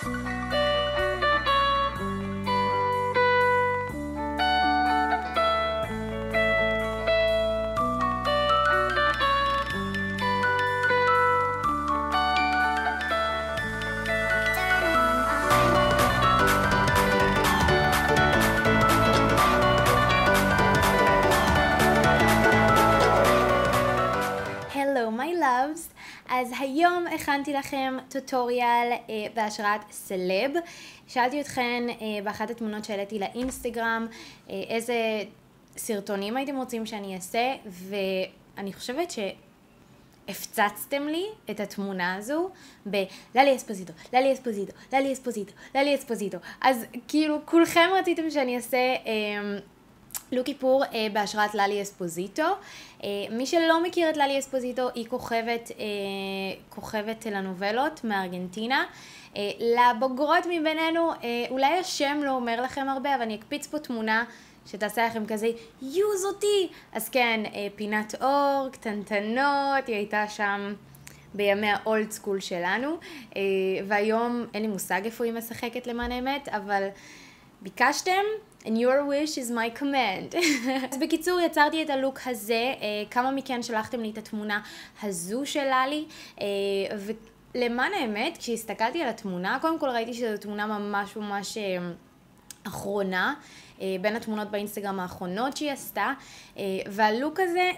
Hello my loves, אז היום הכנתי לכם טוטוריאל בהשראת סלב. שאלתי אתכן באחת התמונות שהעליתי לאינסטגרם איזה סרטונים הייתם רוצים שאני אעשה, ואני חושבת שהפצצתם לי את התמונה הזו בללי אספוזיטו, ללי אספוזיטו, ללי אספוזיטו, ללי אספוזיטו. אז כאילו כולכם רציתם שאני אעשה לוק איפור בהשראת ללי אספוזיטו. מי שלא מכיר את ללי אספוזיטו, היא כוכבת טלנובלות מארגנטינה. לבוגרות מבינינו, אולי השם לא אומר לכם הרבה, אבל אני אקפיץ פה תמונה שתעשה לכם כזה, יוז אותי! אז כן, פינת אור, קטנטנות, היא הייתה שם בימי האולד סקול שלנו, והיום אין לי מושג איפה היא משחקת למען האמת, אבל ביקשתם, and your wish is my command. אז בקיצור, יצרתי את הלוק הזה, כמה מכן שלחתם לי את התמונה הזו של ללי, ולמען האמת, כשהסתכלתי על התמונה, קודם כל ראיתי שזו תמונה ממש אחרונה, בין התמונות באינסטגרם האחרונות שהיא עשתה, והלוק הזה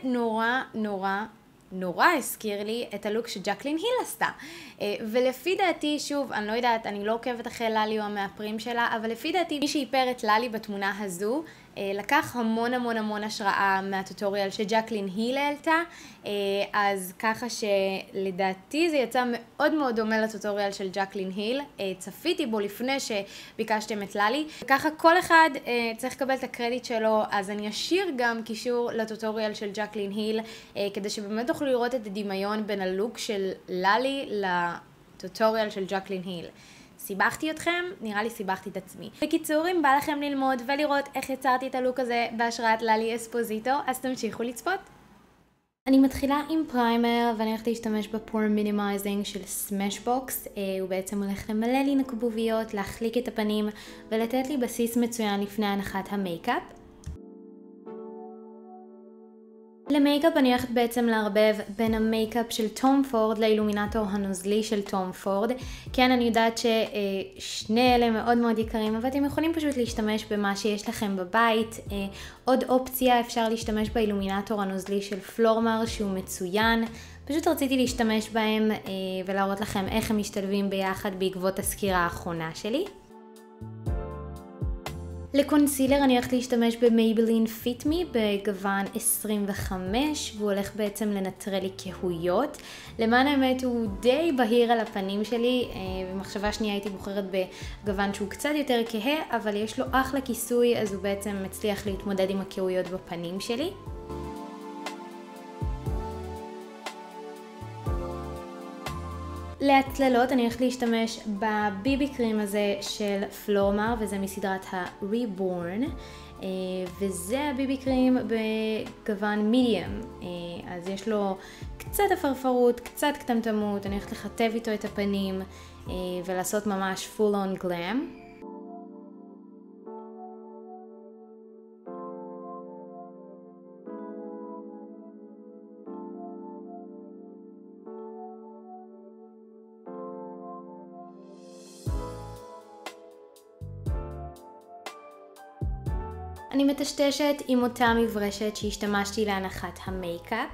נורא הזכיר לי את הלוק שג'קלין היל עשתה. ולפי דעתי, שוב, אני לא יודעת, אני לא עוקבת אחרי ללי או המאפרים שלה, אבל לפי דעתי, מי שאיפר את ללי בתמונה הזו, לקח המון השראה מהטוטוריאל שג'קלין היל העלתה, אז ככה שלדעתי זה יצא מאוד דומה לטוטוריאל של ג'קלין היל. צפיתי בו לפני שביקשתם את ללי, וככה כל אחד צריך לקבל את הקרדיט שלו, אז אני אשאיר גם קישור לטוטוריאל של ג'קלין היל, כדי שבאמת תוכלו לראות את הדמיון בין הלוק של ללי לטוטוריאל של ג'קלין היל. סיבכתי אתכם? נראה לי סיבכתי את עצמי. בקיצור, אם בא לכם ללמוד ולראות איך יצרתי את הלוק הזה בהשראת ללי אספוזיטו, אז תמשיכו לצפות. אני מתחילה עם פריימר, ואני הולכת להשתמש בפור מינימייזינג של סמashbox. הוא בעצם הולך למלא לי נקבוביות, להחליק את הפנים ולתת לי בסיס מצוין לפני הנחת המייקאפ. למייקאפ אני הולכת בעצם לערבב בין המייקאפ של תום פורד לאילומינטור הנוזלי של תום פורד. כן, אני יודעת ששני אלה מאוד יקרים, אבל אתם יכולים פשוט להשתמש במה שיש לכם בבית. עוד אופציה, אפשר להשתמש באילומינטור הנוזלי של פלורמר שהוא מצוין. פשוט רציתי להשתמש בהם ולהראות לכם איך הם משתלבים ביחד בעקבות הסקירה האחרונה שלי. לקונסילר אני הולכת להשתמש במייבלין פיט מי בגוון 25, והוא הולך בעצם לנטרל לי כהויות. למען האמת הוא די בהיר על הפנים שלי, במחשבה שנייה הייתי בוחרת בגוון שהוא קצת יותר כהה, אבל יש לו אחלה כיסוי, אז הוא בעצם מצליח להתמודד עם הכהויות בפנים שלי. להצללות אני הולכת להשתמש בביבי קרים הזה של פלורמר, וזה מסדרת ה-Reborn, וזה הביבי קרים בגוון מידיום, אז יש לו קצת אפרפרות, קצת קטמטמות. אני הולכת לכתב איתו את הפנים ולעשות ממש full on glam. אני מטשטשת עם אותה מברשת שהשתמשתי להנחת המייקאפ.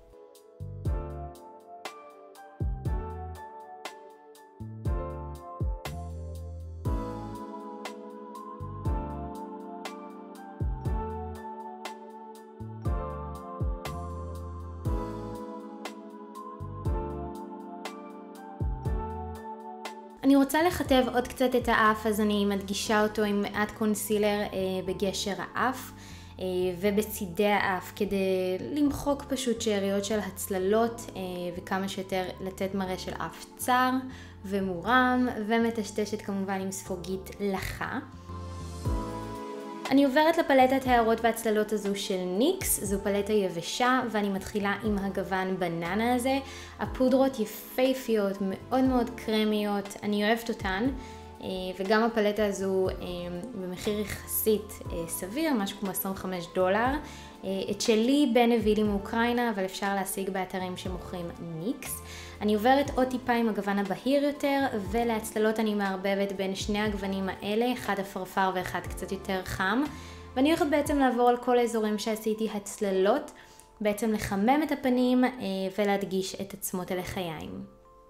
אני רוצה לכתב עוד קצת את האף, אז אני מדגישה אותו עם מעט קונסילר בגשר האף ובצידי האף, כדי למחוק פשוט שאריות של הצללות וכמה שיותר לתת מראה של אף צר ומורם, ומטשטשת כמובן עם ספוגית לחה. אני עוברת לפלטת הערות והצללות הזו של ניקס, זו פלטה יבשה ואני מתחילה עם הגוון בננה הזה. הפודרות יפהפיות, מאוד מאוד קרמיות, אני אוהבת אותן. וגם הפלטה הזו במחיר יחסית סביר, משהו כמו $25. את שלי בן הביא לי מאוקראינה, אבל אפשר להשיג באתרים שמוכרים ניקס. אני עוברת עוד טיפה עם הגוון הבהיר יותר, ולהצללות אני מערבבת בין שני הגוונים האלה, אחד אפרפר ואחד קצת יותר חם. ואני הולכת בעצם לעבור על כל האזורים שעשיתי הצללות, בעצם לחמם את הפנים ולהדגיש את עצמות הלחיים.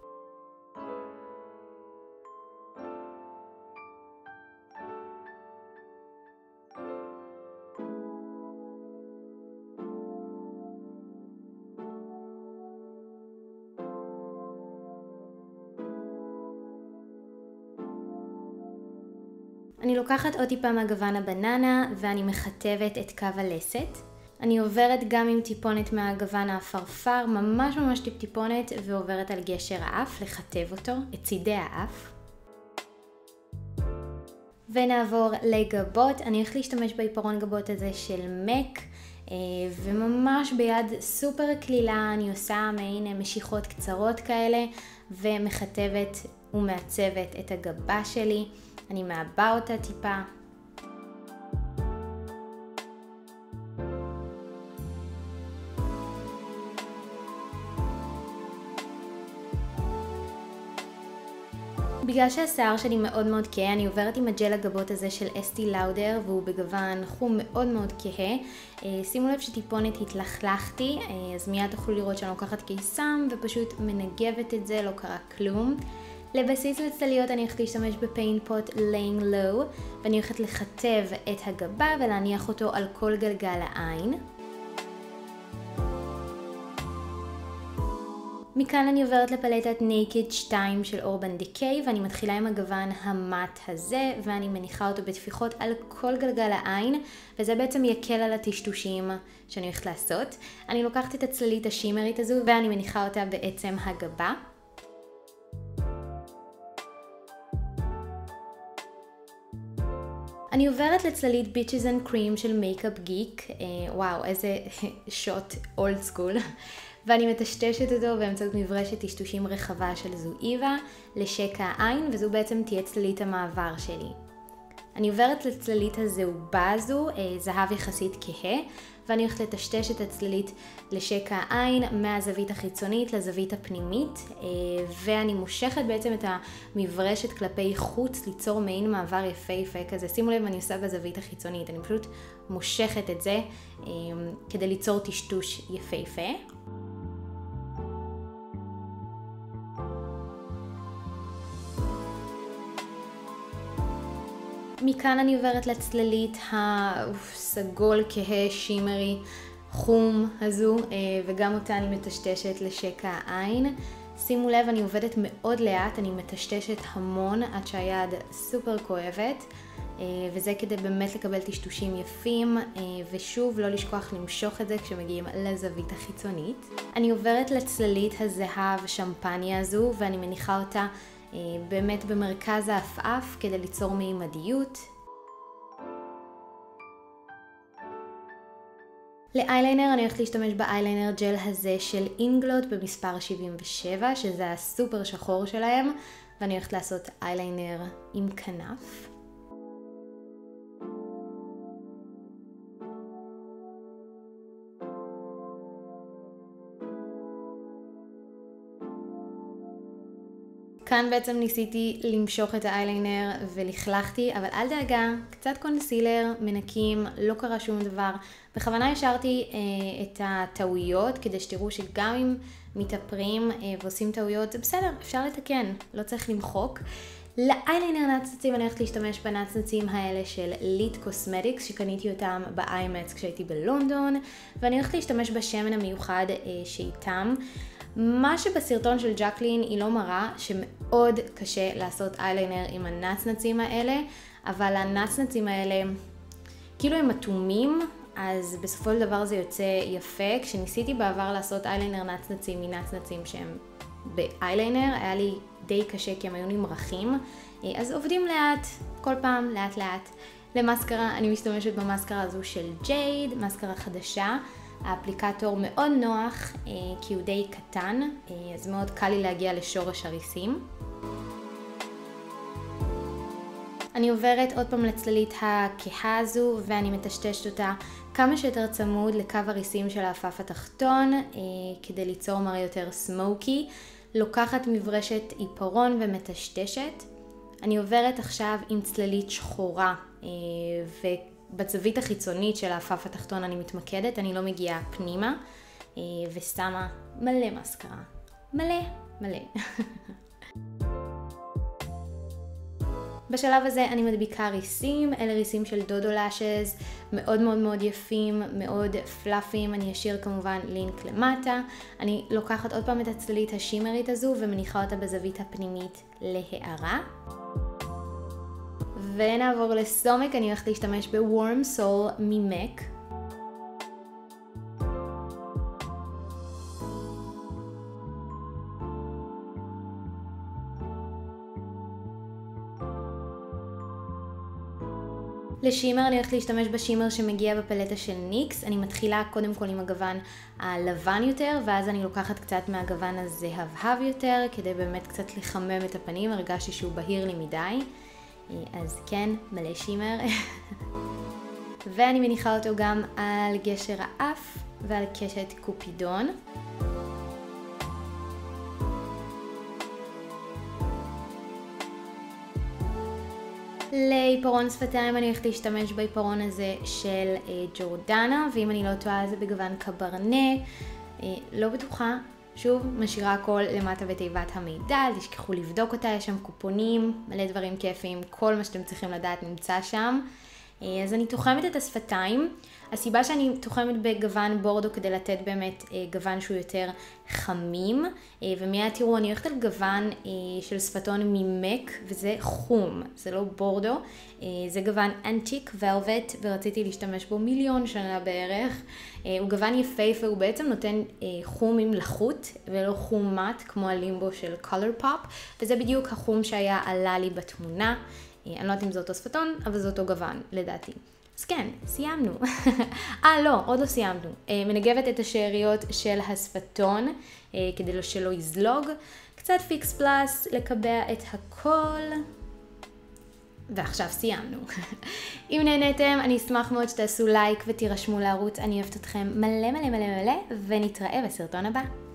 אני לוקחת עוד טיפה מהגוון הבננה ואני מכתבת את קו הלסת. אני עוברת גם עם טיפונת מהגוון האפרפר, ממש טיפונת, ועוברת על גשר האף, לכתב אותו, את צידי האף. ונעבור לגבות. אני הולכת להשתמש בעיפרון גבות הזה של מק, וממש ביד סופר כלילה אני עושה מעין משיכות קצרות כאלה, ומכתבת ומעצבת את הגבה שלי. אני מעבה אותה טיפה. בגלל שהשיער שלי מאוד כהה, אני עוברת עם הג'ל הגבות הזה של אסטי לאודר, והוא בגוון חום מאוד כהה. שימו לב שטיפונת התלכלכתי, אז מיד תוכלו לראות שאני לוקחת קיסם ופשוט מנגבת את זה, לא קרה כלום. לבסיס לצליות אני הולכת להשתמש בפיינט פוט laying low, ואני הולכת לכתב את הגבה ולהניח אותו על כל גלגל העין. מכאן אני עוברת לפלטת Naked 2 של Urban Decay, ואני מתחילה עם הגוון המט הזה, ואני מניחה אותו בתפיחות על כל גלגל העין, וזה בעצם יקל על הטשטושים שאני הולכת לעשות. אני לוקחת את הצללית השימרית הזו ואני מניחה אותה בעצם הגבה. אני עוברת לצללית Bitches and Cream של Makeup Geek, וואו איזה שוט אולד סקול, ואני מטשטשת אותו באמצעות מברשת טשטושים רחבה של זואיבה לשקע העין, וזו בעצם תהיה צללית המעבר שלי. אני עוברת לצללית הזהובה הזו, זהב יחסית כהה, ואני הולכת לטשטש את הצללית לשקע העין מהזווית החיצונית לזווית הפנימית, ואני מושכת בעצם את המברשת כלפי חוץ ליצור מעין מעבר יפהפה כזה. שימו לב, אני עושה בזווית החיצונית, אני פשוט מושכת את זה כדי ליצור טשטוש יפהפה. מכאן אני עוברת לצללית הסגול כהה שימרי חום הזו, וגם אותה אני מטשטשת לשקע העין. שימו לב, אני עובדת מאוד לאט, אני מטשטשת המון עד שהיד סופר כואבת, וזה כדי באמת לקבל טשטושים יפים, ושוב לא לשכוח למשוך את זה כשמגיעים לזווית החיצונית. אני עוברת לצללית הזהב שמפניה הזו ואני מניחה אותה באמת במרכז האף כדי ליצור מימדיות. לאייליינר אני הולכת להשתמש באייליינר ג'ל הזה של אינגלוט במספר 77, שזה הסופר שחור שלהם, ואני הולכת לעשות אייליינר עם כנף. כאן בעצם ניסיתי למשוך את האייליינר ולכלכתי, אבל אל דאגה, קצת קונסילר, מנקים, לא קרה שום דבר. בכוונה השארתי את הטעויות כדי שתראו שגם אם מתאפרים ועושים טעויות, זה בסדר, אפשר לתקן, לא צריך למחוק. לאייליינר נצנצים אני הולכת להשתמש בנצנצים האלה של ליט קוסמטיקס, שקניתי אותם באיימץ כשהייתי בלונדון, ואני הולכת להשתמש בשמן המיוחד שאיתם. מה שבסרטון של ג'קלין היא לא מראה שמאוד קשה לעשות אייליינר עם הנצנצים האלה, אבל הנצנצים האלה כאילו הם אטומים, אז בסופו של דבר זה יוצא יפה. כשניסיתי בעבר לעשות אייליינר נצנצים מנצנצים שהם באייליינר, היה לי די קשה כי הם היו נמרחים, אז עובדים לאט, כל פעם לאט לאט. למסקרה אני משתמשת במסקרה הזו של ג'ייד, מסקרה חדשה. האפליקטור מאוד נוח כי הוא די קטן, אז מאוד קל לי להגיע לשורש הריסים. אני עוברת עוד פעם לצללית הכהה הזו ואני מטשטשת אותה כמה שיותר צמוד לקו הריסים של האפף התחתון כדי ליצור מראה יותר סמוקי. לוקחת מברשת עיפרון ומטשטשת. אני עוברת עכשיו עם צללית שחורה ובזווית החיצונית של האפף התחתון אני מתמקדת, אני לא מגיעה פנימה ושמה מלא מסקרה. מלא. בשלב הזה אני מדביקה ריסים, אלה ריסים של דודו לאשז, מאוד מאוד מאוד יפים, מאוד פלאפים, אני אשאיר כמובן לינק למטה. אני לוקחת עוד פעם את הצללית השימרית הזו ומניחה אותה בזווית הפנימית להערה. ונעבור לסומק, אני הולכת להשתמש בוורם סול ממק. לשימר אני הולכת להשתמש בשימר שמגיע בפלטה של ניקס. אני מתחילה קודם כל עם הגוון הלבן יותר, ואז אני לוקחת קצת מהגוון הזהבהב יותר, כדי באמת קצת לחמם את הפנים. הרגשתי שהוא בהיר לי מדי. אז כן, מלא שימר. ואני מניחה אותו גם על גשר האף ועל קשת קופידון. לעיפרון שפתיים אני הולכת להשתמש בעיפרון הזה של ג'ורדנה, ואם אני לא טועה זה בגוון קברנה, לא בטוחה. שוב, משאירה הכל למטה בתיבת המידע, אל תשכחו לבדוק אותה, יש שם קופונים, מלא דברים כיפים, כל מה שאתם צריכים לדעת נמצא שם. אז אני תוחמת את השפתיים. הסיבה שאני תוחמת בגוון בורדו כדי לתת באמת גוון שהוא יותר חמים, ומיד תראו אני הולכת על גוון של שפתון ממק, וזה חום, זה לא בורדו, זה גוון אנטיק ולווט ורציתי להשתמש בו 1,000,000 שנה בערך. הוא גוון יפהפה, הוא בעצם נותן חום עם לחות ולא חום מט כמו הלימבו של Color Pop, וזה בדיוק החום שהיה עלה לי בתמונה. אני לא יודעת אם זה אותו שפתון, אבל זה אותו גוון, לדעתי. אז כן, סיימנו. לא, עוד לא סיימנו. מנגבת את השאריות של השפתון, כדי שלא יזלוג. קצת פיקס פלאס, לקבע את הכל. ועכשיו סיימנו. אם נהניתם, אני אשמח מאוד שתעשו לייק ותירשמו לערוץ. אני אוהבת אתכם מלא, ונתראה בסרטון הבא.